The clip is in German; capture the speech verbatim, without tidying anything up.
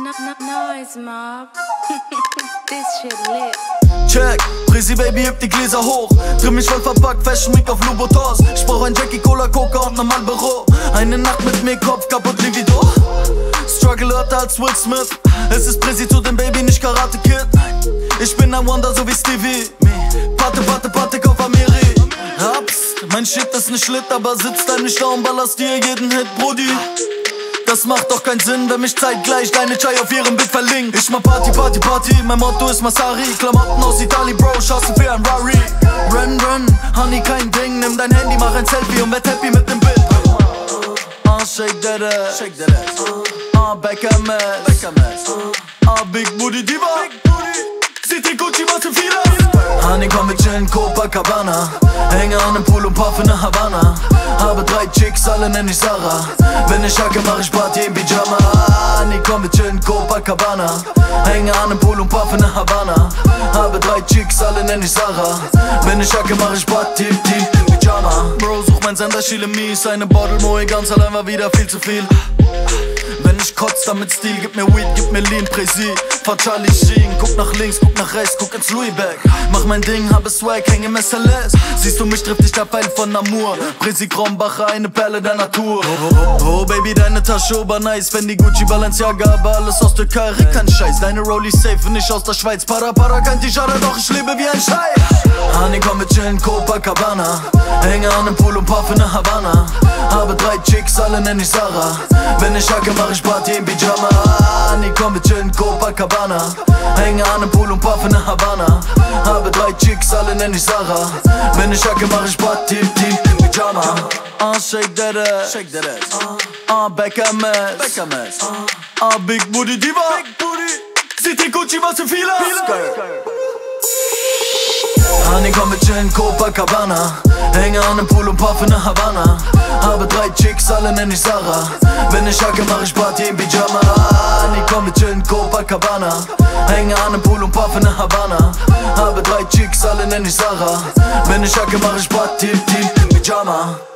Noise mob. This shit lit. Check, Presi Baby hebt die Gläser hoch. Dreh mich voll verpackt, Fashion Week auf Louboutin. Ich brauch ein Jackie, Cola, Coca und normal Büro. Eine Nacht mit mir, Kopf kaputt, Libido. Struggle härter als Will Smith. Es ist Presi zu dem Baby, nicht Karate Kid. Ich bin ein Wonder, so wie Stevie. Pate, Pate, Pate, auf Amiri. Raps, mein Shit ist nicht Schlitt, aber sitzt ein nicht da und ballerst dir jeden Hit, Brudi. Das macht doch keinen Sinn, wenn mich zeitgleich deine Chai auf ihrem Bild verlinkt. Ich mach Party, Party, Party, mein Motto ist Masari. Klamotten aus Italien, Bro, Chancen für ein Rari. Run, run, Honey, kein Ding, nimm dein Handy, mach ein Selfie und werd happy mit dem Bild. Ah, uh, shake that ass, shake that ass. Ah, uh, Beckham ass, Beckham ass. Ah, uh, Big Booty Diva, Big Booty. Sieht Gucci, was für viele. Honey, komm, wir chillen Copacabana. Hänge an dem Pool und puff in der Havana. Habe drei Chicks, alle nenn ich Sarah. Wenn ich hacke, mach ich Party im Pyjama. Honey, komm, wir chillen Copacabana. Hänge an dem Pool und puff in der Havana. Habe drei Chicks, alle nenn ich Sarah. Wenn ich hacke, mach ich Party im Pyjama. Bro, such mein Sender, Chile mies. Eine Bottle Moe, ganz allein war wieder viel zu viel. Wenn ich kotz, dann mit Stil, gib mir Weed, gib mir Lean, Presi. Fahr Charlie Sheen, guck nach links, guck nach rechts, guck ins Louis Bag. Mach mein Ding, habe Swag, häng im S L S. Siehst du mich, trifft dich der Pfeil von Amour. Presi Krombacher, eine Perle der Natur. Oh, oh, oh, Baby, deine Tasche ober nice. Wenn die Gucci, Balenciaga, aber alles aus Türkei, kein Scheiß. Deine Rolli safe, nicht aus der Schweiz. Para, para, kein T-Shirt, doch ich lebe wie ein Scheich. Honey, komm, wir chillen Copacabana. Hänge an dem Pool und puff in der Havana. Habe drei Chicks, alle nenn ich Sarah. Wenn ich hacke, mach ich Party im Pyjama. Honey, komm, wir chillen Copacabana. Hänge an dem Pool und puff in der Havana. Habe drei Chicks, alle nenn ich Sarah. Wenn ich hacke, mach ich Party im Pyjama. Ah, uh, shake that ass, shake that ass. Ah, uh, Beckham ass, Beckham ass. Ah, uh, Big Booty Diva, Big Booty. Sieht Gucci, was für viele. Honey, komm, wir chillen Copacabana. Hänge an dem Pool und puff in der Havana. Habe drei Chicks, alle nenn ich Sarah. Wenn ich hacke, mach ich Party im Pyjama. Honey, komm, wir chillen Copacabana. Hänge an dem Pool und puff in der Havana. Habe drei Chicks, alle nenn ich Sarah. Wenn ich hacke, mach ich Party im Pyjama.